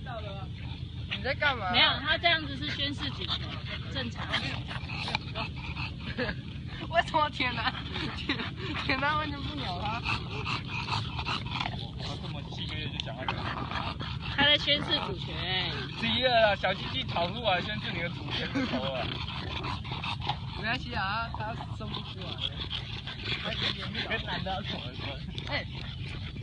你在干嘛？ 没有，他这样子是宣誓主权，正常。 为什么铁男完全不鸟他？ 他这么7个月就想要干嘛？ 他在宣誓主权。 第二了，小鸡鸡跑出来宣誓你的主权的头了。 没关系啊，他生不出来。跟男的要怎么分？哎，